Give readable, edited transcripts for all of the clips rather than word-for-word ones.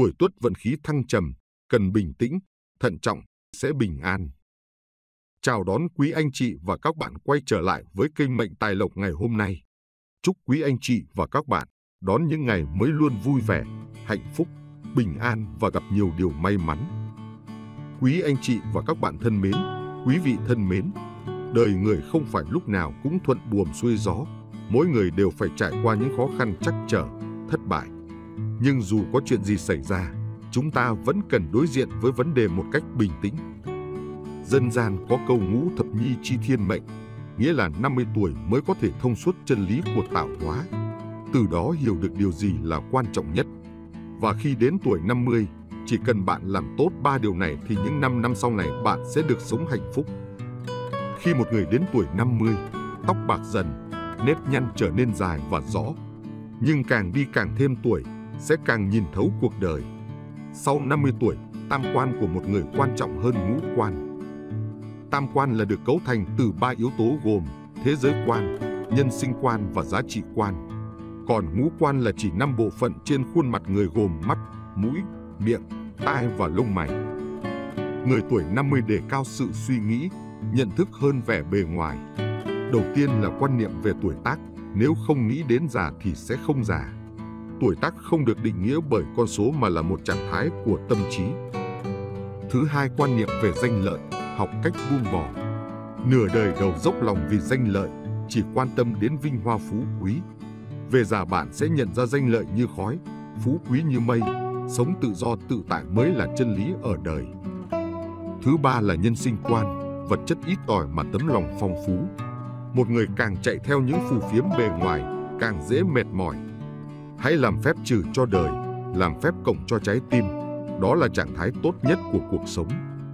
Tuổi Tuất vận khí thăng trầm, cần bình tĩnh, thận trọng, sẽ bình an. Chào đón quý anh chị và các bạn quay trở lại với kênh Mệnh Tài Lộc ngày hôm nay. Chúc quý anh chị và các bạn đón những ngày mới luôn vui vẻ, hạnh phúc, bình an và gặp nhiều điều may mắn. Quý anh chị và các bạn thân mến, quý vị thân mến, đời người không phải lúc nào cũng thuận buồm xuôi gió, mỗi người đều phải trải qua những khó khăn trắc trở, thất bại. Nhưng dù có chuyện gì xảy ra, chúng ta vẫn cần đối diện với vấn đề một cách bình tĩnh. Dân gian có câu ngũ thập nhi chi thiên mệnh, nghĩa là 50 tuổi mới có thể thông suốt chân lý của tạo hóa, từ đó hiểu được điều gì là quan trọng nhất. Và khi đến tuổi 50, chỉ cần bạn làm tốt 3 điều này thì những 5 năm sau này bạn sẽ được sống hạnh phúc. Khi một người đến tuổi 50, tóc bạc dần, nếp nhăn trở nên dài và rõ. Nhưng càng đi càng thêm tuổi, sẽ càng nhìn thấu cuộc đời. Sau 50 tuổi, tam quan của một người quan trọng hơn ngũ quan. Tam quan là được cấu thành từ 3 yếu tố gồm thế giới quan, nhân sinh quan và giá trị quan. Còn ngũ quan là chỉ 5 bộ phận trên khuôn mặt người gồm mắt, mũi, miệng, tai và lông mày. Người tuổi 50 đề cao sự suy nghĩ, nhận thức hơn vẻ bề ngoài. Đầu tiên là quan niệm về tuổi tác, nếu không nghĩ đến già thì sẽ không già. Tuổi tác không được định nghĩa bởi con số mà là một trạng thái của tâm trí. Thứ hai, quan niệm về danh lợi, học cách buông bỏ. Nửa đời đầu dốc lòng vì danh lợi, chỉ quan tâm đến vinh hoa phú quý. Về già bạn sẽ nhận ra danh lợi như khói, phú quý như mây, sống tự do tự tại mới là chân lý ở đời. Thứ ba là nhân sinh quan, vật chất ít ỏi mà tấm lòng phong phú. Một người càng chạy theo những phù phiếm bề ngoài, càng dễ mệt mỏi. Hãy làm phép trừ cho đời, làm phép cộng cho trái tim. Đó là trạng thái tốt nhất của cuộc sống.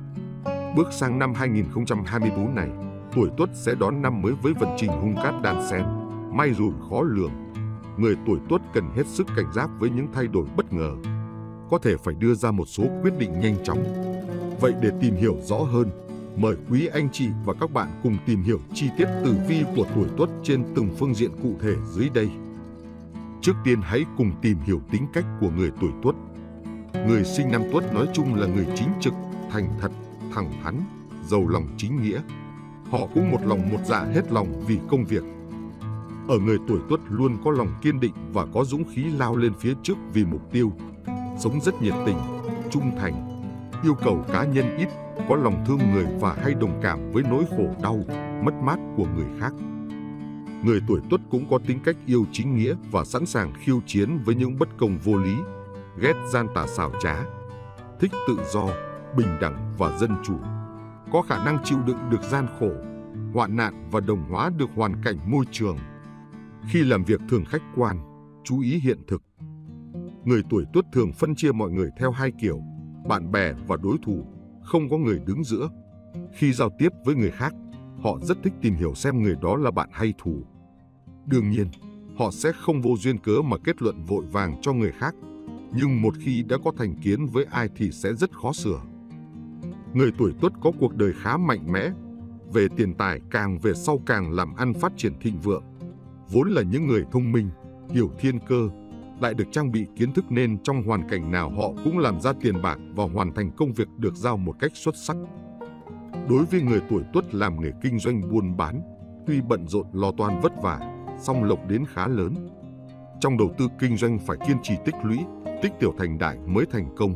Bước sang năm 2024 này, tuổi Tuất sẽ đón năm mới với vận trình hung cát đan xen, may rủi khó lường. Người tuổi Tuất cần hết sức cảnh giác với những thay đổi bất ngờ. Có thể phải đưa ra một số quyết định nhanh chóng. Vậy để tìm hiểu rõ hơn, mời quý anh chị và các bạn cùng tìm hiểu chi tiết tử vi của tuổi Tuất trên từng phương diện cụ thể dưới đây. Trước tiên hãy cùng tìm hiểu tính cách của người tuổi Tuất. Người sinh năm Tuất nói chung là người chính trực, thành thật, thẳng thắn, giàu lòng chính nghĩa. Họ cũng một lòng một dạ hết lòng vì công việc. Ở người tuổi Tuất luôn có lòng kiên định và có dũng khí lao lên phía trước vì mục tiêu. Sống rất nhiệt tình, trung thành, yêu cầu cá nhân ít, có lòng thương người và hay đồng cảm với nỗi khổ đau, mất mát của người khác. Người tuổi Tuất cũng có tính cách yêu chính nghĩa và sẵn sàng khiêu chiến với những bất công vô lý, ghét gian tà xảo trá, thích tự do, bình đẳng và dân chủ. Có khả năng chịu đựng được gian khổ, hoạn nạn và đồng hóa được hoàn cảnh môi trường. Khi làm việc thường khách quan, chú ý hiện thực. Người tuổi Tuất thường phân chia mọi người theo hai kiểu, bạn bè và đối thủ, không có người đứng giữa. Khi giao tiếp với người khác, họ rất thích tìm hiểu xem người đó là bạn hay thù. Đương nhiên, họ sẽ không vô duyên cớ mà kết luận vội vàng cho người khác, nhưng một khi đã có thành kiến với ai thì sẽ rất khó sửa. Người tuổi Tuất có cuộc đời khá mạnh mẽ, về tiền tài càng về sau càng làm ăn phát triển thịnh vượng. Vốn là những người thông minh, hiểu thiên cơ, lại được trang bị kiến thức nên trong hoàn cảnh nào họ cũng làm ra tiền bạc và hoàn thành công việc được giao một cách xuất sắc. Đối với người tuổi Tuất làm nghề kinh doanh buôn bán, tuy bận rộn lo toan vất vả, song lộc đến khá lớn. Trong đầu tư kinh doanh phải kiên trì tích lũy, tích tiểu thành đại mới thành công.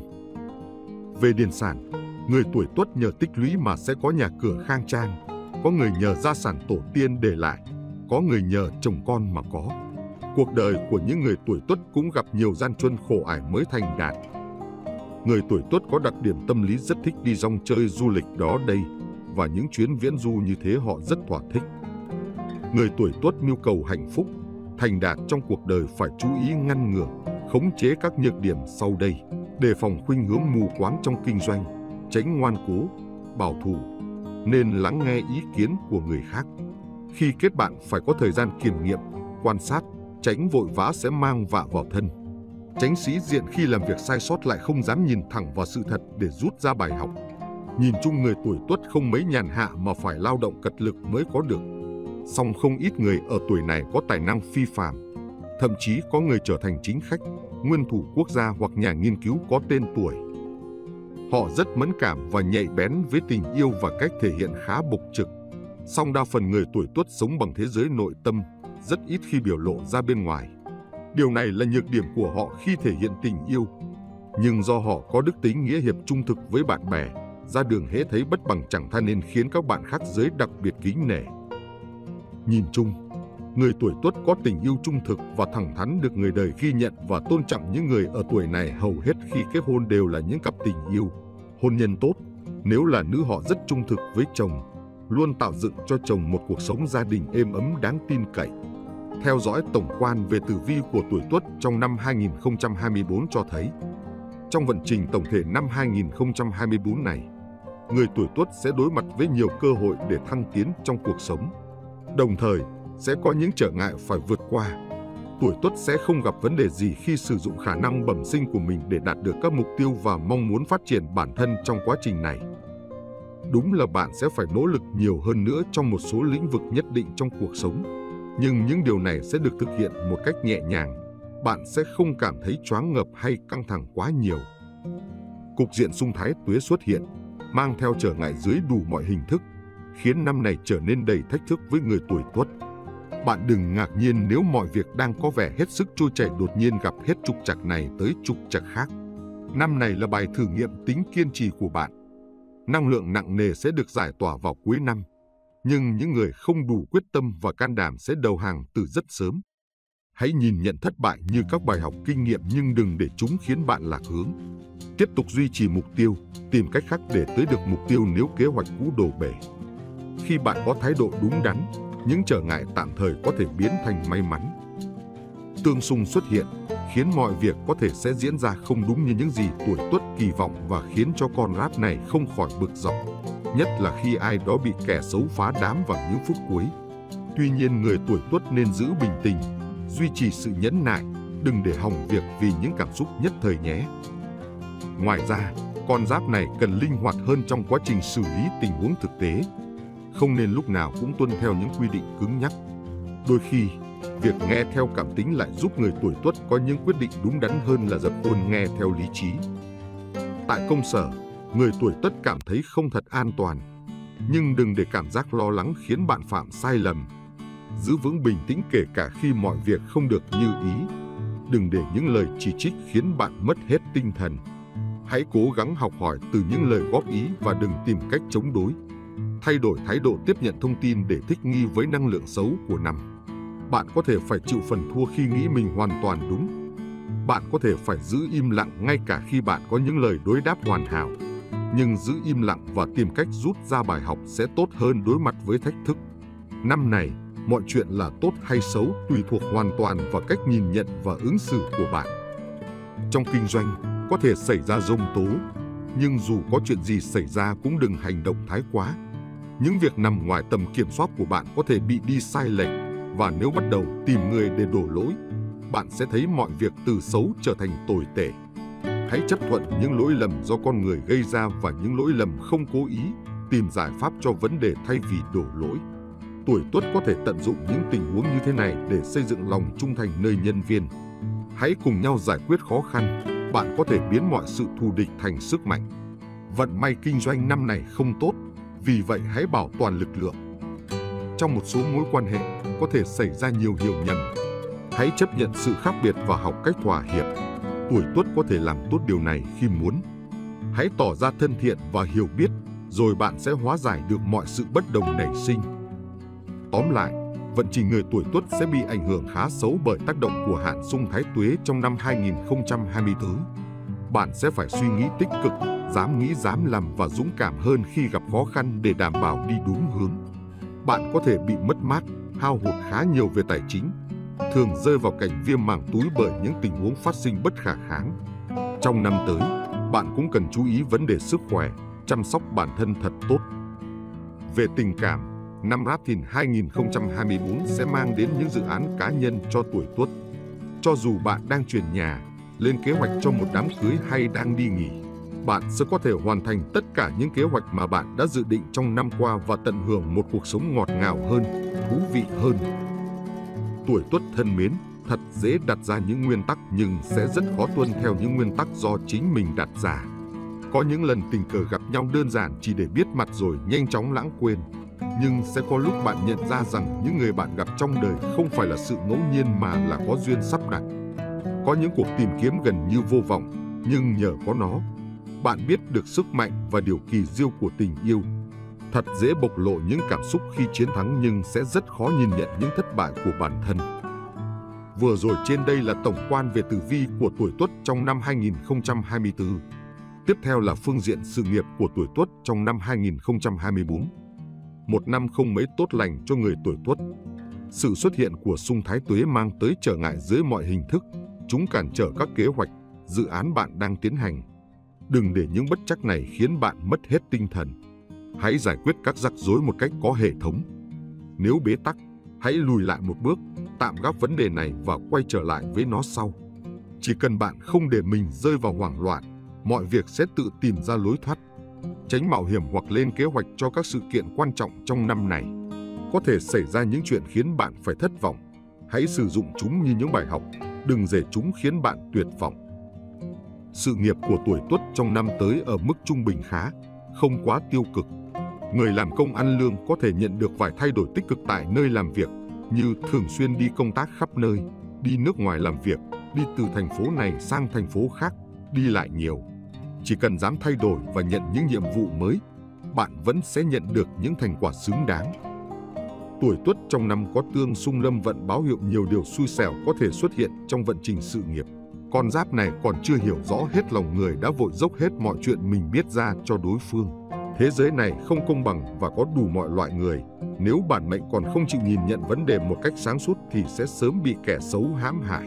Về điền sản, người tuổi Tuất nhờ tích lũy mà sẽ có nhà cửa khang trang, có người nhờ gia sản tổ tiên để lại, có người nhờ chồng con mà có. Cuộc đời của những người tuổi Tuất cũng gặp nhiều gian truân khổ ải mới thành đạt. Người tuổi Tuất có đặc điểm tâm lý rất thích đi rong chơi du lịch đó đây, và những chuyến viễn du như thế họ rất thỏa thích. Người tuổi Tuất mưu cầu hạnh phúc, thành đạt trong cuộc đời phải chú ý ngăn ngừa, khống chế các nhược điểm sau đây, đề phòng khuynh hướng mù quáng trong kinh doanh, tránh ngoan cố, bảo thủ, nên lắng nghe ý kiến của người khác. Khi kết bạn phải có thời gian kiểm nghiệm, quan sát, tránh vội vã sẽ mang vạ vào thân. Tránh sĩ diện khi làm việc sai sót lại không dám nhìn thẳng vào sự thật để rút ra bài học. Nhìn chung người tuổi Tuất không mấy nhàn hạ mà phải lao động cật lực mới có được. Song không ít người ở tuổi này có tài năng phi phàm, thậm chí có người trở thành chính khách, nguyên thủ quốc gia hoặc nhà nghiên cứu có tên tuổi. Họ rất mẫn cảm và nhạy bén với tình yêu và cách thể hiện khá bộc trực. Song đa phần người tuổi Tuất sống bằng thế giới nội tâm, rất ít khi biểu lộ ra bên ngoài. Điều này là nhược điểm của họ khi thể hiện tình yêu. Nhưng do họ có đức tính nghĩa hiệp trung thực với bạn bè, ra đường hễ thấy bất bằng chẳng tha nên khiến các bạn khác giới đặc biệt kính nể. Nhìn chung, người tuổi Tuất có tình yêu trung thực và thẳng thắn được người đời ghi nhận và tôn trọng. Những người ở tuổi này hầu hết khi kết hôn đều là những cặp tình yêu, hôn nhân tốt. Nếu là nữ, họ rất trung thực với chồng, luôn tạo dựng cho chồng một cuộc sống gia đình êm ấm đáng tin cậy. Theo dõi tổng quan về tử vi của tuổi Tuất trong năm 2024 cho thấy, trong vận trình tổng thể năm 2024 này, người tuổi Tuất sẽ đối mặt với nhiều cơ hội để thăng tiến trong cuộc sống. Đồng thời, sẽ có những trở ngại phải vượt qua. Tuổi Tuất sẽ không gặp vấn đề gì khi sử dụng khả năng bẩm sinh của mình để đạt được các mục tiêu và mong muốn phát triển bản thân trong quá trình này. Đúng là bạn sẽ phải nỗ lực nhiều hơn nữa trong một số lĩnh vực nhất định trong cuộc sống, nhưng những điều này sẽ được thực hiện một cách nhẹ nhàng. Bạn sẽ không cảm thấy choáng ngợp hay căng thẳng quá nhiều. Cục diện xung thái tuế xuất hiện, mang theo trở ngại dưới đủ mọi hình thức, khiến năm này trở nên đầy thách thức với người tuổi Tuất. Bạn đừng ngạc nhiên nếu mọi việc đang có vẻ hết sức trôi chảy đột nhiên gặp hết trục trặc này tới trục trặc khác. Năm này là bài thử nghiệm tính kiên trì của bạn. Năng lượng nặng nề sẽ được giải tỏa vào cuối năm, nhưng những người không đủ quyết tâm và can đảm sẽ đầu hàng từ rất sớm. Hãy nhìn nhận thất bại như các bài học kinh nghiệm nhưng đừng để chúng khiến bạn lạc hướng. Tiếp tục duy trì mục tiêu, tìm cách khác để tới được mục tiêu nếu kế hoạch cũ đổ bể. Khi bạn có thái độ đúng đắn, những trở ngại tạm thời có thể biến thành may mắn. Tương xung xuất hiện, khiến mọi việc có thể sẽ diễn ra không đúng như những gì tuổi Tuất kỳ vọng và khiến cho con giáp này không khỏi bực dọc, nhất là khi ai đó bị kẻ xấu phá đám vào những phút cuối. Tuy nhiên, người tuổi Tuất nên giữ bình tĩnh, duy trì sự nhẫn nại, đừng để hỏng việc vì những cảm xúc nhất thời nhé. Ngoài ra, con giáp này cần linh hoạt hơn trong quá trình xử lý tình huống thực tế. Không nên lúc nào cũng tuân theo những quy định cứng nhắc. Đôi khi, việc nghe theo cảm tính lại giúp người tuổi Tuất có những quyết định đúng đắn hơn là dập khuôn nghe theo lý trí. Tại công sở, người tuổi Tuất cảm thấy không thật an toàn, nhưng đừng để cảm giác lo lắng khiến bạn phạm sai lầm. Giữ vững bình tĩnh kể cả khi mọi việc không được như ý. Đừng để những lời chỉ trích khiến bạn mất hết tinh thần. Hãy cố gắng học hỏi từ những lời góp ý và đừng tìm cách chống đối. Thay đổi thái độ tiếp nhận thông tin để thích nghi với năng lượng xấu của năm. Bạn có thể phải chịu phần thua khi nghĩ mình hoàn toàn đúng. Bạn có thể phải giữ im lặng ngay cả khi bạn có những lời đối đáp hoàn hảo. Nhưng giữ im lặng và tìm cách rút ra bài học sẽ tốt hơn đối mặt với thách thức. Năm này, mọi chuyện là tốt hay xấu tùy thuộc hoàn toàn vào cách nhìn nhận và ứng xử của bạn. Trong kinh doanh, có thể xảy ra giông tố, nhưng dù có chuyện gì xảy ra cũng đừng hành động thái quá. Những việc nằm ngoài tầm kiểm soát của bạn có thể bị đi sai lệch, và nếu bắt đầu tìm người để đổ lỗi, bạn sẽ thấy mọi việc từ xấu trở thành tồi tệ. Hãy chấp thuận những lỗi lầm do con người gây ra và những lỗi lầm không cố ý, tìm giải pháp cho vấn đề thay vì đổ lỗi. Tuổi Tuất có thể tận dụng những tình huống như thế này để xây dựng lòng trung thành nơi nhân viên. Hãy cùng nhau giải quyết khó khăn, bạn có thể biến mọi sự thù địch thành sức mạnh. Vận may kinh doanh năm này không tốt, vì vậy hãy bảo toàn lực lượng. Trong một số mối quan hệ, có thể xảy ra nhiều hiểu nhầm. Hãy chấp nhận sự khác biệt và học cách thỏa hiệp. Tuổi Tuất có thể làm tốt điều này khi muốn. Hãy tỏ ra thân thiện và hiểu biết, rồi bạn sẽ hóa giải được mọi sự bất đồng nảy sinh. Tóm lại, vận trình người tuổi Tuất sẽ bị ảnh hưởng khá xấu bởi tác động của hạn xung thái tuế trong năm 2024. Bạn sẽ phải suy nghĩ tích cực, dám nghĩ dám làm và dũng cảm hơn khi gặp khó khăn để đảm bảo đi đúng hướng. Bạn có thể bị mất mát, hao hụt khá nhiều về tài chính, thường rơi vào cảnh viêm màng túi bởi những tình huống phát sinh bất khả kháng. Trong năm tới, bạn cũng cần chú ý vấn đề sức khỏe, chăm sóc bản thân thật tốt. Về tình cảm, năm Giáp Thìn 2024 sẽ mang đến những dự án cá nhân cho tuổi Tuất. Cho dù bạn đang chuyển nhà, lên kế hoạch cho một đám cưới hay đang đi nghỉ, bạn sẽ có thể hoàn thành tất cả những kế hoạch mà bạn đã dự định trong năm qua và tận hưởng một cuộc sống ngọt ngào hơn, thú vị hơn. Tuổi Tuất thân mến, thật dễ đặt ra những nguyên tắc nhưng sẽ rất khó tuân theo những nguyên tắc do chính mình đặt ra. Có những lần tình cờ gặp nhau đơn giản chỉ để biết mặt rồi nhanh chóng lãng quên. Nhưng sẽ có lúc bạn nhận ra rằng những người bạn gặp trong đời không phải là sự ngẫu nhiên mà là có duyên sắp đặt. Có những cuộc tìm kiếm gần như vô vọng, nhưng nhờ có nó, bạn biết được sức mạnh và điều kỳ diệu của tình yêu. Thật dễ bộc lộ những cảm xúc khi chiến thắng nhưng sẽ rất khó nhìn nhận những thất bại của bản thân. Vừa rồi trên đây là tổng quan về tử vi của tuổi Tuất trong năm 2024. Tiếp theo là phương diện sự nghiệp của tuổi Tuất trong năm 2024. Một năm không mấy tốt lành cho người tuổi Tuất. Sự xuất hiện của xung thái tuế mang tới trở ngại dưới mọi hình thức. Chúng cản trở các kế hoạch, dự án bạn đang tiến hành. Đừng để những bất trắc này khiến bạn mất hết tinh thần. Hãy giải quyết các rắc rối một cách có hệ thống. Nếu bế tắc, hãy lùi lại một bước, tạm gác vấn đề này và quay trở lại với nó sau. Chỉ cần bạn không để mình rơi vào hoảng loạn, mọi việc sẽ tự tìm ra lối thoát. Tránh mạo hiểm hoặc lên kế hoạch cho các sự kiện quan trọng trong năm này. Có thể xảy ra những chuyện khiến bạn phải thất vọng. Hãy sử dụng chúng như những bài học, đừng để chúng khiến bạn tuyệt vọng. Sự nghiệp của tuổi Tuất trong năm tới ở mức trung bình khá, không quá tiêu cực. Người làm công ăn lương có thể nhận được vài thay đổi tích cực tại nơi làm việc, như thường xuyên đi công tác khắp nơi, đi nước ngoài làm việc, đi từ thành phố này sang thành phố khác, đi lại nhiều. Chỉ cần dám thay đổi và nhận những nhiệm vụ mới, bạn vẫn sẽ nhận được những thành quả xứng đáng. Tuổi Tuất trong năm có tương xung lâm vận báo hiệu nhiều điều xui xẻo có thể xuất hiện trong vận trình sự nghiệp. Con giáp này còn chưa hiểu rõ hết lòng người đã vội dốc hết mọi chuyện mình biết ra cho đối phương. Thế giới này không công bằng và có đủ mọi loại người. Nếu bản mệnh còn không chịu nhìn nhận vấn đề một cách sáng suốt thì sẽ sớm bị kẻ xấu hãm hại.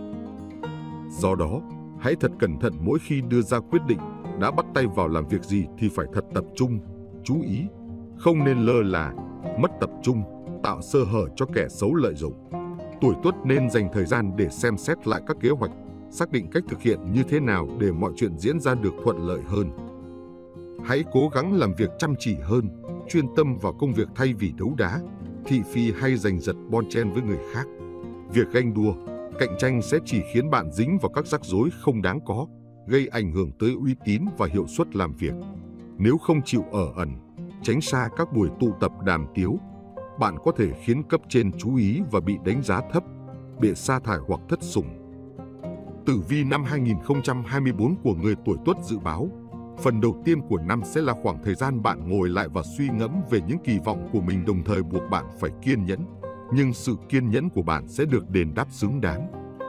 Do đó, hãy thật cẩn thận mỗi khi đưa ra quyết định. Đã bắt tay vào làm việc gì thì phải thật tập trung, chú ý, không nên lơ là, mất tập trung, tạo sơ hở cho kẻ xấu lợi dụng. Tuổi Tuất nên dành thời gian để xem xét lại các kế hoạch, xác định cách thực hiện như thế nào để mọi chuyện diễn ra được thuận lợi hơn. Hãy cố gắng làm việc chăm chỉ hơn, chuyên tâm vào công việc thay vì đấu đá, thị phi hay giành giật bon chen với người khác. Việc ganh đua, cạnh tranh sẽ chỉ khiến bạn dính vào các rắc rối không đáng có, gây ảnh hưởng tới uy tín và hiệu suất làm việc. Nếu không chịu ở ẩn, tránh xa các buổi tụ tập đàm tiếu, bạn có thể khiến cấp trên chú ý và bị đánh giá thấp, bị sa thải hoặc thất sủng. Tử vi năm 2024 của người tuổi Tuất dự báo, phần đầu tiên của năm sẽ là khoảng thời gian bạn ngồi lại và suy ngẫm về những kỳ vọng của mình, đồng thời buộc bạn phải kiên nhẫn, nhưng sự kiên nhẫn của bạn sẽ được đền đáp xứng đáng.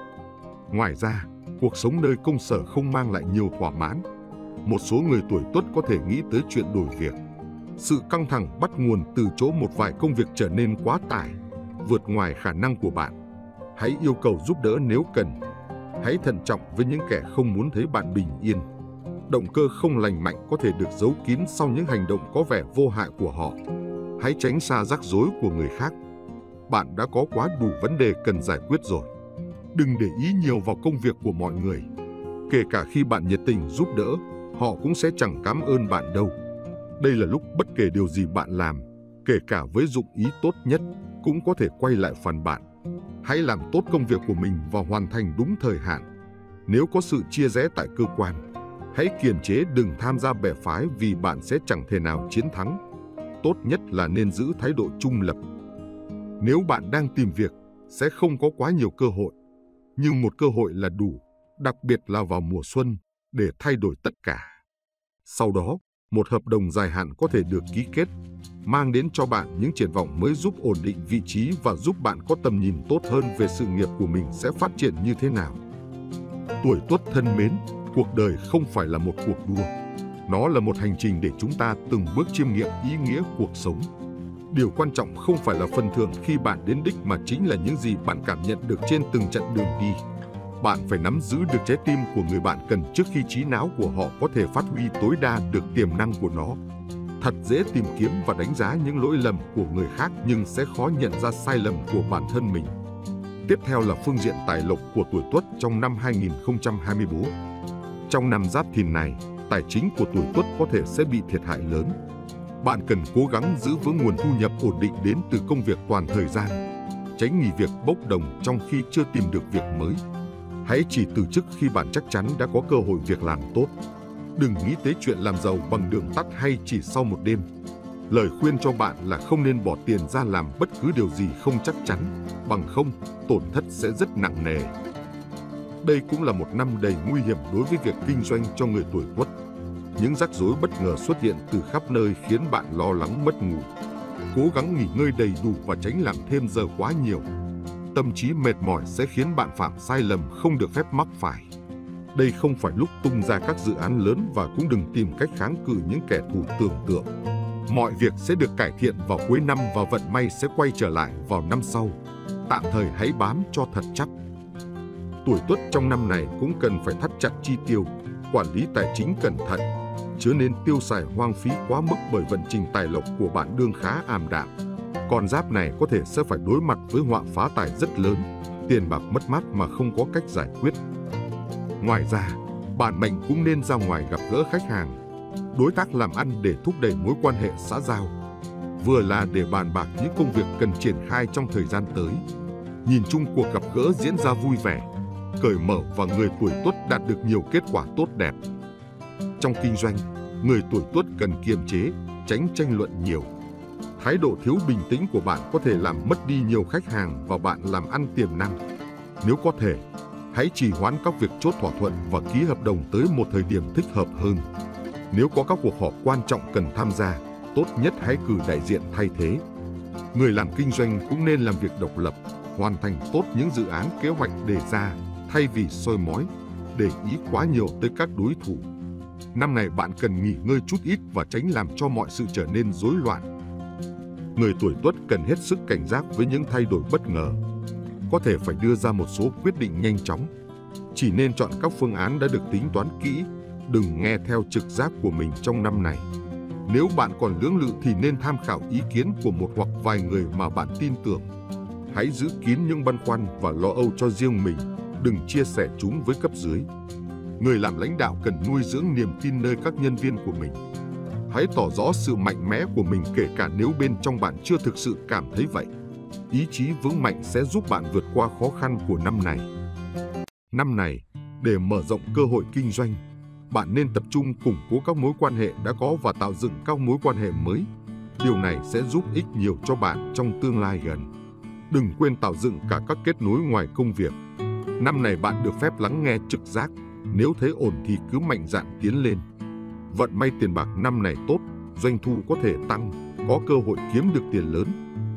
Ngoài ra, cuộc sống nơi công sở không mang lại nhiều thỏa mãn. Một số người tuổi Tuất có thể nghĩ tới chuyện đổi việc. Sự căng thẳng bắt nguồn từ chỗ một vài công việc trở nên quá tải, vượt ngoài khả năng của bạn. Hãy yêu cầu giúp đỡ nếu cần. Hãy thận trọng với những kẻ không muốn thấy bạn bình yên. Động cơ không lành mạnh có thể được giấu kín sau những hành động có vẻ vô hại của họ. Hãy tránh xa rắc rối của người khác. Bạn đã có quá đủ vấn đề cần giải quyết rồi. Đừng để ý nhiều vào công việc của mọi người. Kể cả khi bạn nhiệt tình giúp đỡ, họ cũng sẽ chẳng cảm ơn bạn đâu. Đây là lúc bất kể điều gì bạn làm, kể cả với dụng ý tốt nhất, cũng có thể quay lại phản bạn. Hãy làm tốt công việc của mình và hoàn thành đúng thời hạn. Nếu có sự chia rẽ tại cơ quan, hãy kiềm chế, đừng tham gia bè phái vì bạn sẽ chẳng thể nào chiến thắng. Tốt nhất là nên giữ thái độ trung lập. Nếu bạn đang tìm việc, sẽ không có quá nhiều cơ hội. Nhưng một cơ hội là đủ, đặc biệt là vào mùa xuân, để thay đổi tất cả. Sau đó, một hợp đồng dài hạn có thể được ký kết, mang đến cho bạn những triển vọng mới giúp ổn định vị trí và giúp bạn có tầm nhìn tốt hơn về sự nghiệp của mình sẽ phát triển như thế nào. Tuổi Tuất thân mến, cuộc đời không phải là một cuộc đua. Nó là một hành trình để chúng ta từng bước chiêm nghiệm ý nghĩa cuộc sống. Điều quan trọng không phải là phần thưởng khi bạn đến đích mà chính là những gì bạn cảm nhận được trên từng chặng đường đi. Bạn phải nắm giữ được trái tim của người bạn cần trước khi trí não của họ có thể phát huy tối đa được tiềm năng của nó. Thật dễ tìm kiếm và đánh giá những lỗi lầm của người khác nhưng sẽ khó nhận ra sai lầm của bản thân mình. Tiếp theo là phương diện tài lộc của tuổi Tuất trong năm 2024. Trong năm Giáp Thìn này, tài chính của tuổi Tuất có thể sẽ bị thiệt hại lớn. Bạn cần cố gắng giữ vững nguồn thu nhập ổn định đến từ công việc toàn thời gian. tránh nghỉ việc bốc đồng trong khi chưa tìm được việc mới. Hãy chỉ từ chức khi bạn chắc chắn đã có cơ hội việc làm tốt. Đừng nghĩ tới chuyện làm giàu bằng đường tắt hay chỉ sau một đêm. Lời khuyên cho bạn là không nên bỏ tiền ra làm bất cứ điều gì không chắc chắn, bằng không, tổn thất sẽ rất nặng nề. Đây cũng là một năm đầy nguy hiểm đối với việc kinh doanh cho người tuổi Tuất. Những rắc rối bất ngờ xuất hiện từ khắp nơi khiến bạn lo lắng mất ngủ. Cố gắng nghỉ ngơi đầy đủ và tránh làm thêm giờ quá nhiều. Tâm trí mệt mỏi sẽ khiến bạn phạm sai lầm không được phép mắc phải. Đây không phải lúc tung ra các dự án lớn và cũng đừng tìm cách kháng cự những kẻ thù tưởng tượng. Mọi việc sẽ được cải thiện vào cuối năm và vận may sẽ quay trở lại vào năm sau. Tạm thời hãy bám cho thật chắc. Tuổi Tuất trong năm này cũng cần phải thắt chặt chi tiêu, quản lý tài chính cẩn thận, chớ nên tiêu xài hoang phí quá mức bởi vận trình tài lộc của bạn đương khá ảm đạm. Con giáp này có thể sẽ phải đối mặt với họa phá tài rất lớn, tiền bạc mất mát mà không có cách giải quyết. Ngoài ra, bản mệnh cũng nên ra ngoài gặp gỡ khách hàng, đối tác làm ăn để thúc đẩy mối quan hệ xã giao, vừa là để bàn bạc những công việc cần triển khai trong thời gian tới. Nhìn chung cuộc gặp gỡ diễn ra vui vẻ, cởi mở và người tuổi Tuất đạt được nhiều kết quả tốt đẹp. Trong kinh doanh, người tuổi Tuất cần kiềm chế, tránh tranh luận nhiều. Thái độ thiếu bình tĩnh của bạn có thể làm mất đi nhiều khách hàng và bạn làm ăn tiềm năng. Nếu có thể, hãy trì hoãn các việc chốt thỏa thuận và ký hợp đồng tới một thời điểm thích hợp hơn. Nếu có các cuộc họp quan trọng cần tham gia, tốt nhất hãy cử đại diện thay thế. Người làm kinh doanh cũng nên làm việc độc lập, hoàn thành tốt những dự án kế hoạch đề ra, thay vì soi mói, để ý quá nhiều tới các đối thủ. Năm này bạn cần nghỉ ngơi chút ít và tránh làm cho mọi sự trở nên rối loạn. Người tuổi Tuất cần hết sức cảnh giác với những thay đổi bất ngờ. Có thể phải đưa ra một số quyết định nhanh chóng. Chỉ nên chọn các phương án đã được tính toán kỹ, đừng nghe theo trực giác của mình trong năm này. Nếu bạn còn lưỡng lự thì nên tham khảo ý kiến của một hoặc vài người mà bạn tin tưởng. Hãy giữ kín những băn khoăn và lo âu cho riêng mình, đừng chia sẻ chúng với cấp dưới. Người làm lãnh đạo cần nuôi dưỡng niềm tin nơi các nhân viên của mình. Hãy tỏ rõ sự mạnh mẽ của mình kể cả nếu bên trong bạn chưa thực sự cảm thấy vậy. Ý chí vững mạnh sẽ giúp bạn vượt qua khó khăn của năm này. Năm này, để mở rộng cơ hội kinh doanh, bạn nên tập trung củng cố các mối quan hệ đã có và tạo dựng các mối quan hệ mới. Điều này sẽ giúp ích nhiều cho bạn trong tương lai gần. Đừng quên tạo dựng cả các kết nối ngoài công việc. Năm này bạn được phép lắng nghe trực giác, nếu thấy ổn thì cứ mạnh dạn tiến lên. Vận may tiền bạc năm này tốt, doanh thu có thể tăng, có cơ hội kiếm được tiền lớn.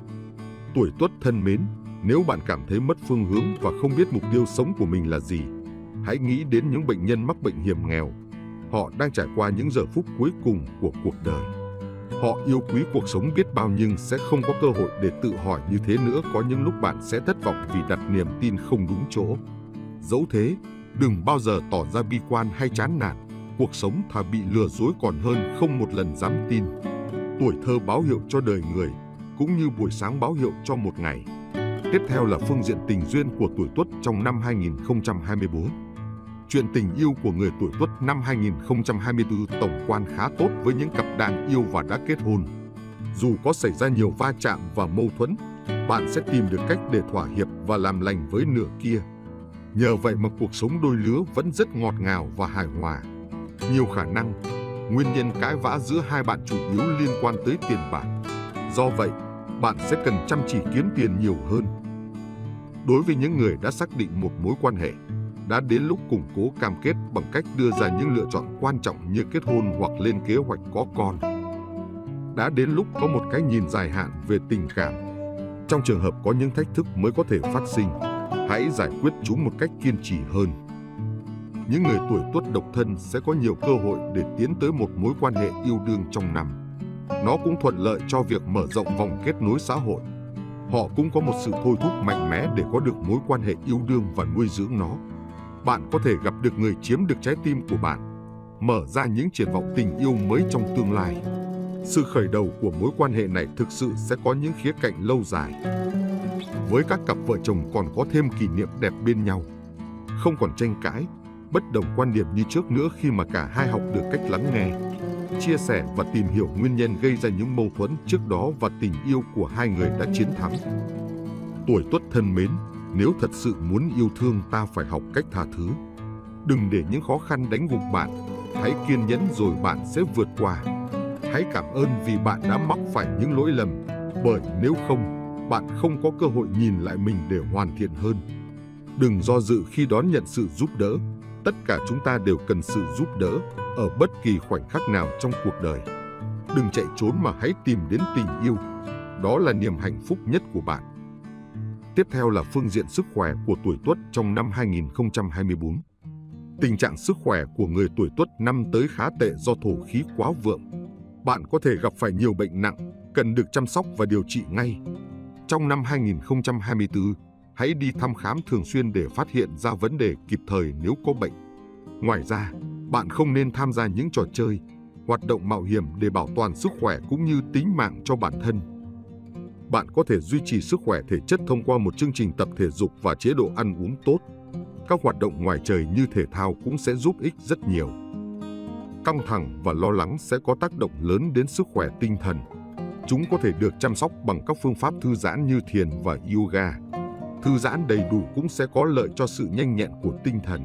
Tuổi Tuất thân mến, nếu bạn cảm thấy mất phương hướng và không biết mục tiêu sống của mình là gì, hãy nghĩ đến những bệnh nhân mắc bệnh hiểm nghèo. Họ đang trải qua những giờ phút cuối cùng của cuộc đời. Họ yêu quý cuộc sống biết bao nhưng sẽ không có cơ hội để tự hỏi như thế nữa. Có những lúc bạn sẽ thất vọng vì đặt niềm tin không đúng chỗ. Dẫu thế, đừng bao giờ tỏ ra bi quan hay chán nản. Cuộc sống thà bị lừa dối còn hơn không một lần dám tin. Tuổi thơ báo hiệu cho đời người, cũng như buổi sáng báo hiệu cho một ngày. Tiếp theo là phương diện tình duyên của tuổi Tuất trong năm 2024. Chuyện tình yêu của người tuổi Tuất năm 2024 tổng quan khá tốt với những cặp đang yêu và đã kết hôn. Dù có xảy ra nhiều va chạm và mâu thuẫn, bạn sẽ tìm được cách để thỏa hiệp và làm lành với nửa kia. Nhờ vậy mà cuộc sống đôi lứa vẫn rất ngọt ngào và hài hòa. Nhiều khả năng, nguyên nhân cãi vã giữa hai bạn chủ yếu liên quan tới tiền bạc. Do vậy, bạn sẽ cần chăm chỉ kiếm tiền nhiều hơn. Đối với những người đã xác định một mối quan hệ, đã đến lúc củng cố cam kết bằng cách đưa ra những lựa chọn quan trọng như kết hôn hoặc lên kế hoạch có con. Đã đến lúc có một cái nhìn dài hạn về tình cảm. Trong trường hợp có những thách thức mới có thể phát sinh, hãy giải quyết chúng một cách kiên trì hơn. Những người tuổi Tuất độc thân sẽ có nhiều cơ hội để tiến tới một mối quan hệ yêu đương trong năm. Nó cũng thuận lợi cho việc mở rộng vòng kết nối xã hội. Họ cũng có một sự thôi thúc mạnh mẽ để có được mối quan hệ yêu đương và nuôi dưỡng nó. Bạn có thể gặp được người chiếm được trái tim của bạn, mở ra những triển vọng tình yêu mới trong tương lai. Sự khởi đầu của mối quan hệ này thực sự sẽ có những khía cạnh lâu dài. Với các cặp vợ chồng còn có thêm kỷ niệm đẹp bên nhau. Không còn tranh cãi, bất đồng quan điểm như trước nữa khi mà cả hai học được cách lắng nghe, chia sẻ và tìm hiểu nguyên nhân gây ra những mâu thuẫn trước đó và tình yêu của hai người đã chiến thắng. Tuổi Tuất thân mến, nếu thật sự muốn yêu thương ta phải học cách tha thứ. Đừng để những khó khăn đánh gục bạn, hãy kiên nhẫn rồi bạn sẽ vượt qua. Hãy cảm ơn vì bạn đã mắc phải những lỗi lầm, bởi nếu không, bạn không có cơ hội nhìn lại mình để hoàn thiện hơn. Đừng do dự khi đón nhận sự giúp đỡ. Tất cả chúng ta đều cần sự giúp đỡ ở bất kỳ khoảnh khắc nào trong cuộc đời. Đừng chạy trốn mà hãy tìm đến tình yêu. Đó là niềm hạnh phúc nhất của bạn. Tiếp theo là phương diện sức khỏe của tuổi Tuất trong năm 2024. Tình trạng sức khỏe của người tuổi Tuất năm tới khá tệ do thổ khí quá vượng. Bạn có thể gặp phải nhiều bệnh nặng, cần được chăm sóc và điều trị ngay. Trong năm 2024, hãy đi thăm khám thường xuyên để phát hiện ra vấn đề kịp thời nếu có bệnh. Ngoài ra, bạn không nên tham gia những trò chơi, hoạt động mạo hiểm để bảo toàn sức khỏe cũng như tính mạng cho bản thân. Bạn có thể duy trì sức khỏe thể chất thông qua một chương trình tập thể dục và chế độ ăn uống tốt. Các hoạt động ngoài trời như thể thao cũng sẽ giúp ích rất nhiều. Căng thẳng và lo lắng sẽ có tác động lớn đến sức khỏe tinh thần. Chúng có thể được chăm sóc bằng các phương pháp thư giãn như thiền và yoga. Thư giãn đầy đủ cũng sẽ có lợi cho sự nhanh nhẹn của tinh thần.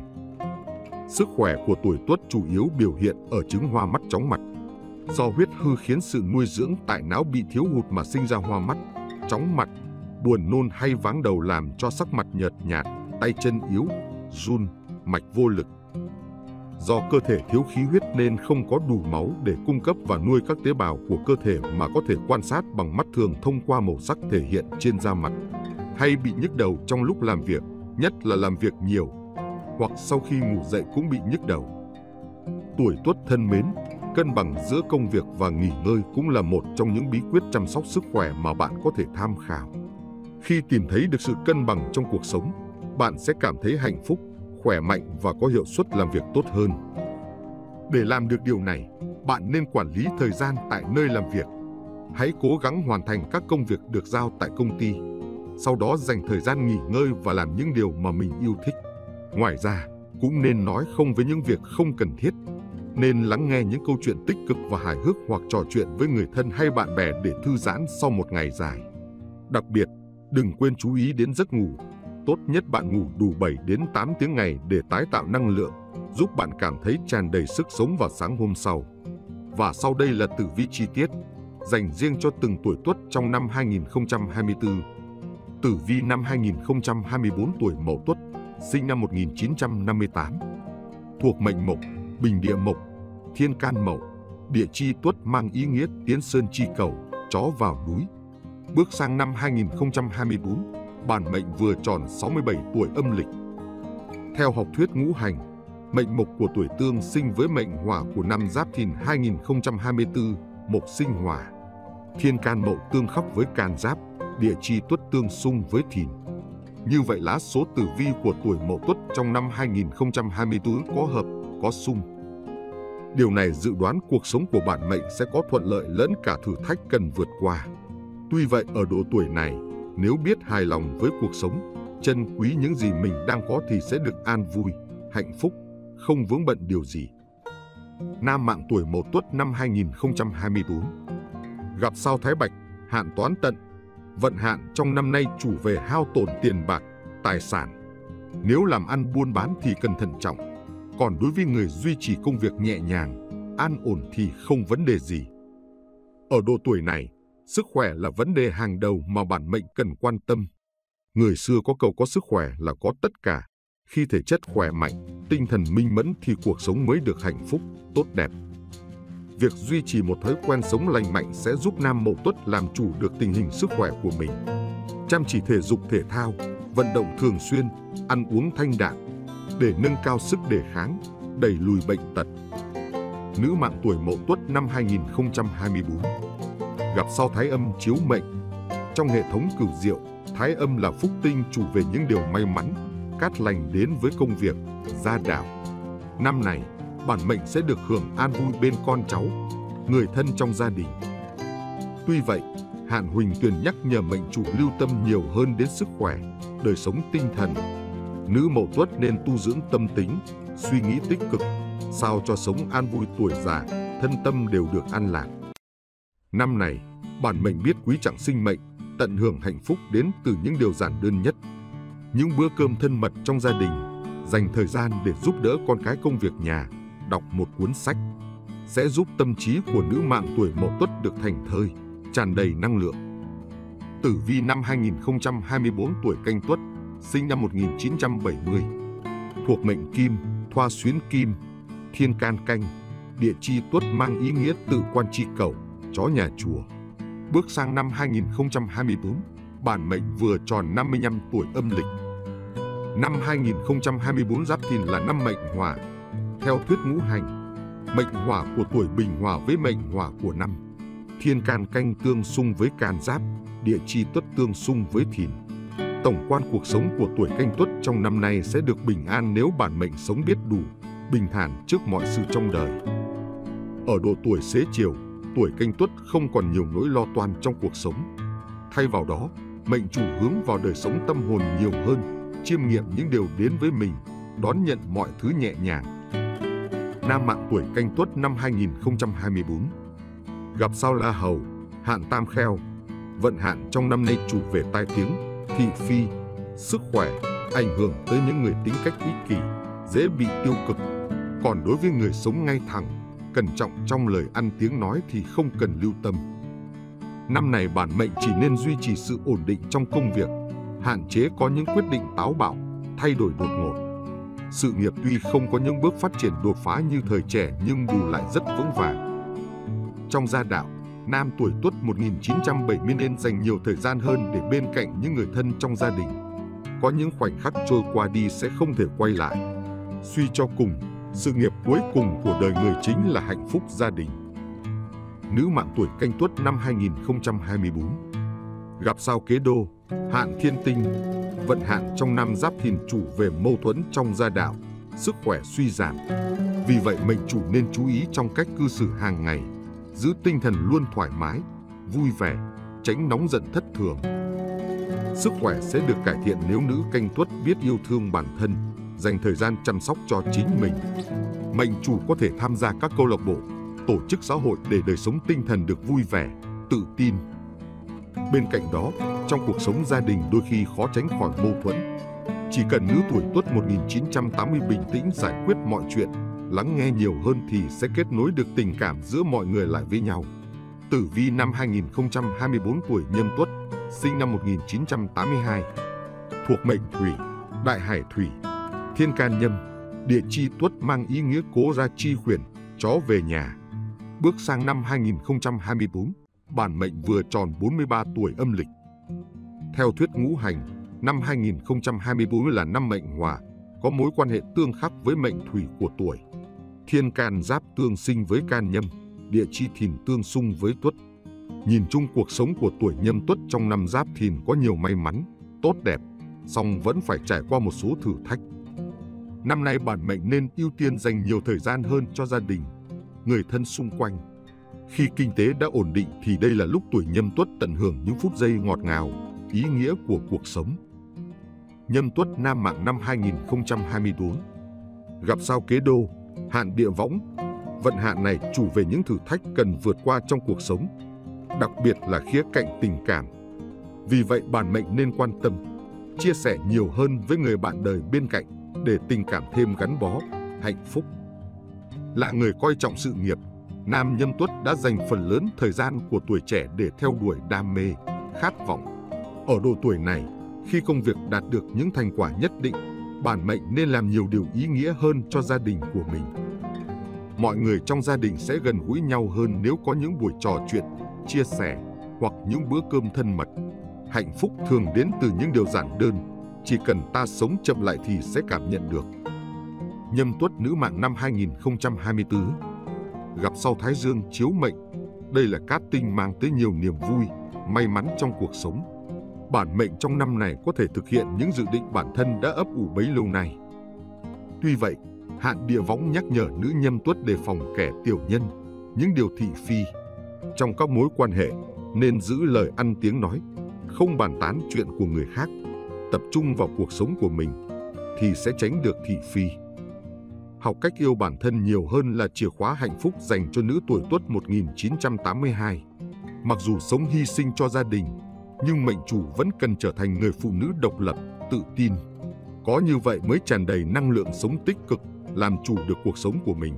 Sức khỏe của tuổi Tuất chủ yếu biểu hiện ở chứng hoa mắt chóng mặt. Do huyết hư khiến sự nuôi dưỡng tại não bị thiếu hụt mà sinh ra hoa mắt, chóng mặt, buồn nôn hay váng đầu làm cho sắc mặt nhợt nhạt, tay chân yếu, run, mạch vô lực. Do cơ thể thiếu khí huyết nên không có đủ máu để cung cấp và nuôi các tế bào của cơ thể mà có thể quan sát bằng mắt thường thông qua màu sắc thể hiện trên da mặt. Hay bị nhức đầu trong lúc làm việc, nhất là làm việc nhiều, hoặc sau khi ngủ dậy cũng bị nhức đầu. Tuổi Tuất thân mến, cân bằng giữa công việc và nghỉ ngơi cũng là một trong những bí quyết chăm sóc sức khỏe mà bạn có thể tham khảo. Khi tìm thấy được sự cân bằng trong cuộc sống, bạn sẽ cảm thấy hạnh phúc, khỏe mạnh và có hiệu suất làm việc tốt hơn. Để làm được điều này, bạn nên quản lý thời gian tại nơi làm việc. Hãy cố gắng hoàn thành các công việc được giao tại công ty. Sau đó dành thời gian nghỉ ngơi và làm những điều mà mình yêu thích. Ngoài ra, cũng nên nói không với những việc không cần thiết. Nên lắng nghe những câu chuyện tích cực và hài hước hoặc trò chuyện với người thân hay bạn bè để thư giãn sau một ngày dài. Đặc biệt, đừng quên chú ý đến giấc ngủ. Tốt nhất bạn ngủ đủ 7 đến 8 tiếng ngày để tái tạo năng lượng, giúp bạn cảm thấy tràn đầy sức sống vào sáng hôm sau. Và sau đây là tử vi chi tiết, dành riêng cho từng tuổi Tuất trong năm 2024. Tử vi năm 2024 tuổi Mậu Tuất, sinh năm 1958. Thuộc mệnh Mộc, bình địa Mộc, thiên can Mậu, địa chi Tuất mang ý nghĩa tiến sơn chi cầu, chó vào núi. Bước sang năm 2024, bản mệnh vừa tròn 67 tuổi âm lịch. Theo học thuyết ngũ hành, mệnh Mộc của tuổi Tương sinh với mệnh Hỏa của năm Giáp Thìn 2024, Mộc sinh Hỏa. Thiên can Mậu tương khắc với can Giáp, địa chi Tuất tương xung với Thìn. Như vậy lá số tử vi của tuổi Mậu Tuất trong năm 2024 có hợp, có xung. Điều này dự đoán cuộc sống của bản mệnh sẽ có thuận lợi lẫn cả thử thách cần vượt qua. Tuy vậy ở độ tuổi này, nếu biết hài lòng với cuộc sống, trân quý những gì mình đang có thì sẽ được an vui, hạnh phúc, không vướng bận điều gì. Nam mạng tuổi Mậu Tuất năm 2024. Gặp sao Thái Bạch, hạn toán tận. Vận hạn trong năm nay chủ về hao tổn tiền bạc, tài sản. Nếu làm ăn buôn bán thì cần thận trọng. Còn đối với người duy trì công việc nhẹ nhàng, an ổn thì không vấn đề gì. Ở độ tuổi này, sức khỏe là vấn đề hàng đầu mà bản mệnh cần quan tâm. Người xưa có câu có sức khỏe là có tất cả. Khi thể chất khỏe mạnh, tinh thần minh mẫn thì cuộc sống mới được hạnh phúc, tốt đẹp. Việc duy trì một thói quen sống lành mạnh sẽ giúp Nam Mậu Tuất làm chủ được tình hình sức khỏe của mình. Chăm chỉ thể dục thể thao, vận động thường xuyên, ăn uống thanh đạm để nâng cao sức đề kháng, đẩy lùi bệnh tật. Nữ mạng tuổi Mậu Tuất năm 2024. Gặp sao Thái Âm chiếu mệnh. Trong hệ thống cửu diệu, Thái Âm là phúc tinh chủ về những điều may mắn, cát lành đến với công việc, gia đạo. Năm này, bản mệnh sẽ được hưởng an vui bên con cháu, người thân trong gia đình. Tuy vậy, Hạn Huỳnh Tuyền nhắc nhở mệnh chủ lưu tâm nhiều hơn đến sức khỏe, đời sống tinh thần. Nữ Mậu Tuất nên tu dưỡng tâm tính, suy nghĩ tích cực, sao cho sống an vui tuổi già, thân tâm đều được an lạc. Năm này, bản mệnh biết quý trọng sinh mệnh, tận hưởng hạnh phúc đến từ những điều giản đơn nhất. Những bữa cơm thân mật trong gia đình, dành thời gian để giúp đỡ con cái công việc nhà, đọc một cuốn sách, sẽ giúp tâm trí của nữ mạng tuổi Mậu Tuất được thành thơi, tràn đầy năng lượng. Tử vi năm 2024 tuổi Canh Tuất, sinh năm 1970. Thuộc mệnh Kim, thoa xuyến Kim, thiên can Canh, địa chi Tuất mang ý nghĩa tự quan chi cầu, chó nhà chùa. Bước sang năm 2024, bản mệnh vừa tròn 55 tuổi âm lịch. Năm 2024 Giáp Thìn là năm mệnh hỏa. Theo thuyết ngũ hành, mệnh hỏa của tuổi Bình hòa với mệnh hỏa của năm thiên can Canh tương xung với can Giáp, địa chi Tuất tương xung với Thìn. Tổng quan cuộc sống của tuổi Canh Tuất trong năm nay sẽ được bình an nếu bản mệnh sống biết đủ, bình thản trước mọi sự trong đời. Ở độ tuổi xế chiều, tuổi Canh Tuất không còn nhiều nỗi lo toan trong cuộc sống. Thay vào đó, mệnh chủ hướng vào đời sống tâm hồn nhiều hơn, chiêm nghiệm những điều đến với mình, đón nhận mọi thứ nhẹ nhàng. Nam mạng tuổi Canh Tuất năm 2024. Gặp sao La Hầu, hạn Tam Kheo. Vận hạn trong năm nay chủ về tai tiếng, thị phi, sức khỏe, ảnh hưởng tới những người tính cách ích kỷ, dễ bị tiêu cực. Còn đối với người sống ngay thẳng, cẩn trọng trong lời ăn tiếng nói thì không cần lưu tâm. Năm này bản mệnh chỉ nên duy trì sự ổn định trong công việc, hạn chế có những quyết định táo bạo, thay đổi đột ngột. Sự nghiệp tuy không có những bước phát triển đột phá như thời trẻ nhưng bù lại rất vững vàng. Trong gia đạo, nam tuổi Tuất 1970 nên dành nhiều thời gian hơn để bên cạnh những người thân trong gia đình. Có những khoảnh khắc trôi qua đi sẽ không thể quay lại. Suy cho cùng, sự nghiệp cuối cùng của đời người chính là hạnh phúc gia đình. Nữ mạng tuổi Canh Tuất năm 2024. Gặp sao Kế Đô, hạn Thiên Tinh. Vận hạn trong năm Giáp Thìn chủ về mâu thuẫn trong gia đạo, sức khỏe suy giảm. Vì vậy mệnh chủ nên chú ý trong cách cư xử hàng ngày, giữ tinh thần luôn thoải mái, vui vẻ, tránh nóng giận thất thường. Sức khỏe sẽ được cải thiện nếu nữ Canh Tuất biết yêu thương bản thân, dành thời gian chăm sóc cho chính mình. Mệnh chủ có thể tham gia các câu lạc bộ, tổ chức xã hội để đời sống tinh thần được vui vẻ, tự tin. Bên cạnh đó, trong cuộc sống gia đình đôi khi khó tránh khỏi mâu thuẫn. Chỉ cần nữ tuổi Tuất 1980 bình tĩnh giải quyết mọi chuyện, lắng nghe nhiều hơn thì sẽ kết nối được tình cảm giữa mọi người lại với nhau. Tử vi năm 2024 tuổi Nhâm Tuất, sinh năm 1982. Thuộc mệnh Thủy, đại hải thủy, thiên can Nhâm, địa chi Tuất mang ý nghĩa cố gia chi khuyển, chó về nhà. Bước sang năm 2024, bản mệnh vừa tròn 43 tuổi âm lịch. Theo thuyết ngũ hành, năm 2024 là năm mệnh hỏa, có mối quan hệ tương khắc với mệnh thủy của tuổi. Thiên can Giáp tương sinh với can Nhâm, địa chi Thìn tương xung với Tuất. Nhìn chung cuộc sống của tuổi Nhâm Tuất trong năm Giáp Thìn có nhiều may mắn, tốt đẹp, song vẫn phải trải qua một số thử thách. Năm nay bản mệnh nên ưu tiên dành nhiều thời gian hơn cho gia đình, người thân xung quanh. Khi kinh tế đã ổn định thì đây là lúc tuổi Nhâm Tuất tận hưởng những phút giây ngọt ngào, ý nghĩa của cuộc sống. Nhâm Tuất nam mạng năm 2024. Gặp sao Kế Đô, hạn Địa Võng. Vận hạn này chủ về những thử thách cần vượt qua trong cuộc sống, đặc biệt là khía cạnh tình cảm. Vì vậy bản mệnh nên quan tâm, chia sẻ nhiều hơn với người bạn đời bên cạnh để tình cảm thêm gắn bó, hạnh phúc. Là người coi trọng sự nghiệp, nam Nhâm Tuất đã dành phần lớn thời gian của tuổi trẻ để theo đuổi đam mê, khát vọng. Ở độ tuổi này, khi công việc đạt được những thành quả nhất định, bản mệnh nên làm nhiều điều ý nghĩa hơn cho gia đình của mình. Mọi người trong gia đình sẽ gần gũi nhau hơn nếu có những buổi trò chuyện, chia sẻ hoặc những bữa cơm thân mật. Hạnh phúc thường đến từ những điều giản đơn, chỉ cần ta sống chậm lại thì sẽ cảm nhận được. Nhâm Tuất nữ mạng năm 2024. Gặp sao Thái Dương chiếu mệnh. Đây là cát tinh mang tới nhiều niềm vui, may mắn trong cuộc sống. Bản mệnh trong năm này có thể thực hiện những dự định bản thân đã ấp ủ bấy lâu nay. Tuy vậy, hạn Địa Võng nhắc nhở nữ Nhâm Tuất đề phòng kẻ tiểu nhân, những điều thị phi. Trong các mối quan hệ, nên giữ lời ăn tiếng nói, không bàn tán chuyện của người khác, tập trung vào cuộc sống của mình, thì sẽ tránh được thị phi. Học cách yêu bản thân nhiều hơn là chìa khóa hạnh phúc dành cho nữ tuổi Tuất 1982. Mặc dù sống hy sinh cho gia đình, nhưng mệnh chủ vẫn cần trở thành người phụ nữ độc lập, tự tin. Có như vậy mới tràn đầy năng lượng sống tích cực, làm chủ được cuộc sống của mình.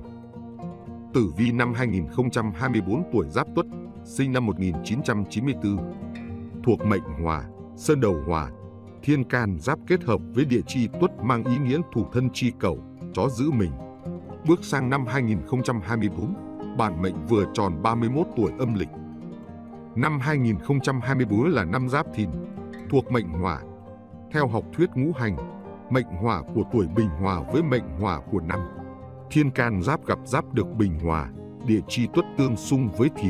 Tử vi năm 2024 tuổi Giáp Tuất, sinh năm 1994. Thuộc mệnh Hỏa, sơn đầu Hỏa, thiên can Giáp kết hợp với địa chi Tuất mang ý nghĩa thủ thân chi cầu, chó giữ mình. Bước sang năm 2024, bản mệnh vừa tròn 31 tuổi âm lịch. Năm 2024 là năm Giáp Thìn, thuộc mệnh Hỏa. Theo học thuyết ngũ hành, mệnh Hỏa của tuổi Bình Hòa với mệnh Hỏa của năm thiên can Giáp gặp Giáp được Bình Hòa, địa chi Tuất tương xung với Thìn.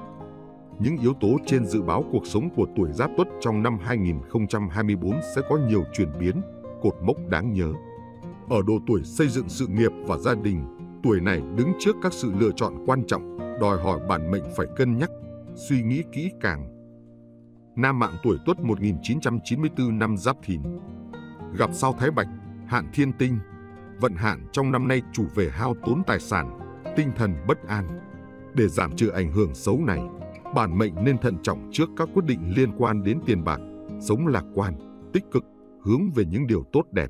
Những yếu tố trên dự báo cuộc sống của tuổi Giáp Tuất trong năm 2024 sẽ có nhiều chuyển biến, cột mốc đáng nhớ. Ở độ tuổi xây dựng sự nghiệp và gia đình, tuổi này đứng trước các sự lựa chọn quan trọng, đòi hỏi bản mệnh phải cân nhắc, suy nghĩ kỹ càng. Nam mạng tuổi Tuất 1994 năm Giáp Thìn. Gặp sao Thái Bạch, hạn thiên tinh. Vận hạn trong năm nay chủ về hao tốn tài sản, tinh thần bất an. Để giảm trừ ảnh hưởng xấu này, bản mệnh nên thận trọng trước các quyết định liên quan đến tiền bạc, sống lạc quan, tích cực, hướng về những điều tốt đẹp.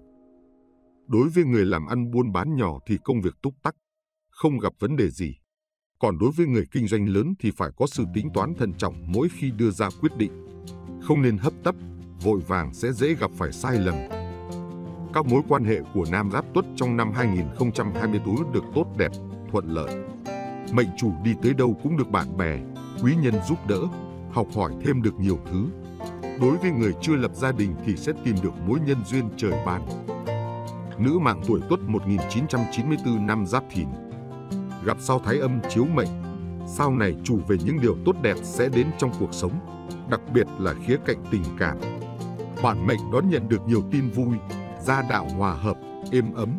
Đối với người làm ăn buôn bán nhỏ thì công việc túc tắc, không gặp vấn đề gì. Còn đối với người kinh doanh lớn thì phải có sự tính toán thận trọng mỗi khi đưa ra quyết định. Không nên hấp tấp, vội vàng sẽ dễ gặp phải sai lầm. Các mối quan hệ của nam Giáp Tuất trong năm 2024 được tốt đẹp, thuận lợi. Mệnh chủ đi tới đâu cũng được bạn bè, quý nhân giúp đỡ, học hỏi thêm được nhiều thứ. Đối với người chưa lập gia đình thì sẽ tìm được mối nhân duyên trời ban. Nữ mạng tuổi Tuất 1994 năm Giáp Thìn. Gặp sao Thái Âm chiếu mệnh. Sao này chủ về những điều tốt đẹp sẽ đến trong cuộc sống, đặc biệt là khía cạnh tình cảm. Bản mệnh đón nhận được nhiều tin vui, gia đạo hòa hợp, êm ấm.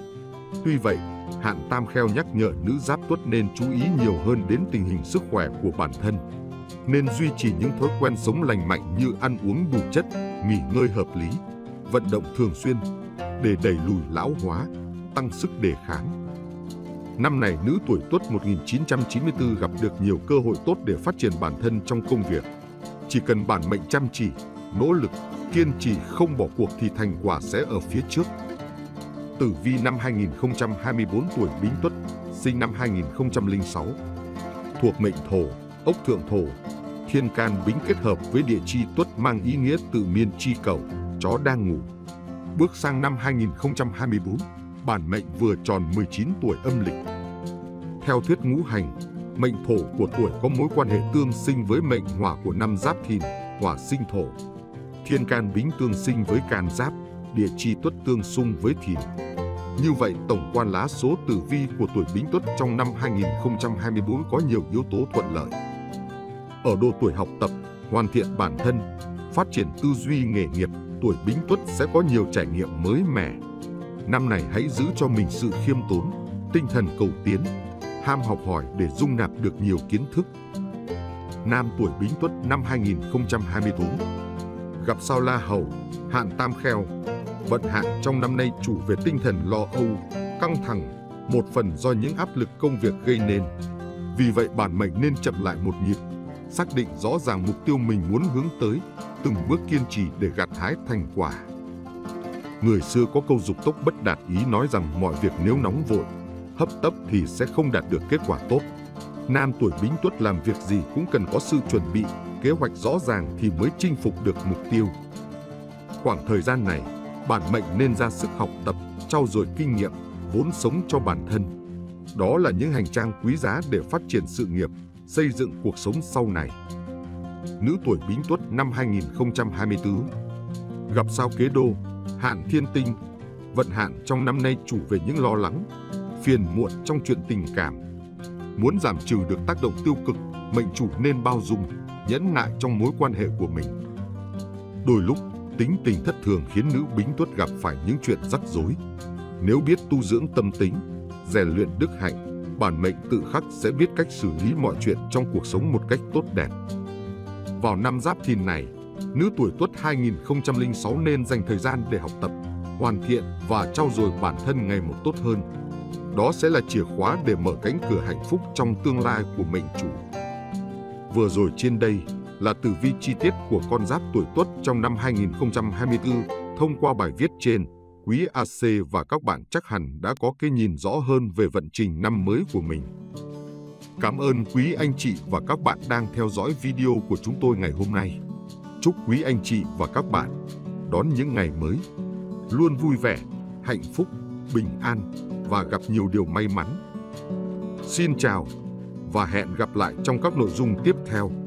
Tuy vậy, hạn Tam Kheo nhắc nhở nữ Giáp Tuất nên chú ý nhiều hơn đến tình hình sức khỏe của bản thân. Nên duy trì những thói quen sống lành mạnh như ăn uống đủ chất, nghỉ ngơi hợp lý, vận động thường xuyên để đẩy lùi lão hóa, tăng sức đề kháng. Năm này nữ tuổi Tuất 1994 gặp được nhiều cơ hội tốt để phát triển bản thân trong công việc. Chỉ cần bản mệnh chăm chỉ, nỗ lực, kiên trì không bỏ cuộc thì thành quả sẽ ở phía trước. Tử vi năm 2024 tuổi Bính Tuất, sinh năm 2006. Thuộc mệnh Thổ, ốc thượng Thổ, thiên can Bính kết hợp với địa chi Tuất mang ý nghĩa tự miên chi cầu, chó đang ngủ. Bước sang năm 2024, bản mệnh vừa tròn 19 tuổi âm lịch. Theo thuyết ngũ hành, mệnh Thổ của tuổi có mối quan hệ tương sinh với mệnh Hỏa của năm Giáp Thìn, Hỏa sinh Thổ. Thiên can Bính tương sinh với can Giáp, địa chi Tuất tương xung với Thìn. Như vậy, tổng quan lá số tử vi của tuổi Bính Tuất trong năm 2024 có nhiều yếu tố thuận lợi. Ở độ tuổi học tập, hoàn thiện bản thân, phát triển tư duy nghề nghiệp, tuổi Bính Tuất sẽ có nhiều trải nghiệm mới mẻ. Năm này hãy giữ cho mình sự khiêm tốn, tinh thần cầu tiến, ham học hỏi để dung nạp được nhiều kiến thức. Nam tuổi Bính Tuất năm 2024. Gặp sao La Hầu, hạn Tam Kheo. Vận hạn trong năm nay chủ về tinh thần lo âu, căng thẳng, một phần do những áp lực công việc gây nên. Vì vậy bản mệnh nên chậm lại một nhịp, xác định rõ ràng mục tiêu mình muốn hướng tới, từng bước kiên trì để gặt hái thành quả. Người xưa có câu dục tốc bất đạt, ý nói rằng mọi việc nếu nóng vội, hấp tấp thì sẽ không đạt được kết quả tốt. Nam tuổi Bính Tuất làm việc gì cũng cần có sự chuẩn bị, kế hoạch rõ ràng thì mới chinh phục được mục tiêu. Khoảng thời gian này, bản mệnh nên ra sức học tập, trau dồi kinh nghiệm, vốn sống cho bản thân. Đó là những hành trang quý giá để phát triển sự nghiệp, xây dựng cuộc sống sau này. Nữ tuổi Bính Tuất năm 2024. Gặp sao Kế Đô, hạn thiên tinh. Vận hạn trong năm nay chủ về những lo lắng, phiền muộn trong chuyện tình cảm. Muốn giảm trừ được tác động tiêu cực, mệnh chủ nên bao dung, nhẫn nại trong mối quan hệ của mình. Đôi lúc, tính tình thất thường khiến nữ Bính Tuất gặp phải những chuyện rắc rối. Nếu biết tu dưỡng tâm tính, rèn luyện đức hạnh, bản mệnh tự khắc sẽ biết cách xử lý mọi chuyện trong cuộc sống một cách tốt đẹp. Vào năm Giáp Thìn này, nữ tuổi Tuất 2006 nên dành thời gian để học tập, hoàn thiện và trau dồi bản thân ngày một tốt hơn. Đó sẽ là chìa khóa để mở cánh cửa hạnh phúc trong tương lai của mệnh chủ. Vừa rồi trên đây là tử vi chi tiết của con giáp tuổi Tuất trong năm 2024. Thông qua bài viết trên, quý AC và các bạn chắc hẳn đã có cái nhìn rõ hơn về vận trình năm mới của mình. Cảm ơn quý anh chị và các bạn đang theo dõi video của chúng tôi ngày hôm nay. Chúc quý anh chị và các bạn đón những ngày mới luôn vui vẻ, hạnh phúc, bình an và gặp nhiều điều may mắn. Xin chào và hẹn gặp lại trong các nội dung tiếp theo.